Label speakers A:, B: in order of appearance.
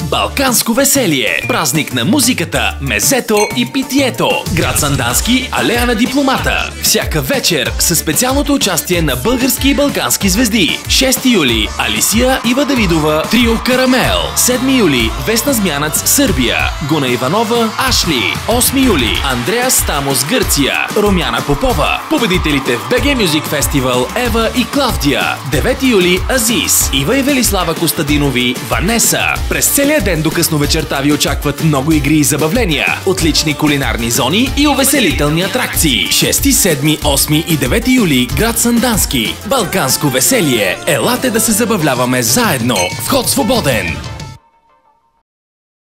A: Балканско веселие. Празник на музиката, мезето и питието. Град Сандански, алея на дипломата. Всяка вечер със специалното участие на български и балкански звезди. 6 юли Алисия Ива Давидова, Трио Карамел. 7 юли Весна Змянац, Сърбия. Гуна Иванова, Ашли. 8 юли Андреас Стамос, Гърция. Румяна Попова. Победителите в BG Music Festival Ева и Клавдия. 9 юли Азис, Ива и Велислава Костадинови, Ванеса. През целия ден до късно вечерта ви очакват много игри и забавления, отлични кулинарни зони и увеселителни атракции. 6, 7, 8 и 9 юли град Сандански. Балканско веселие. Елате да се забавляваме заедно. Вход свободен.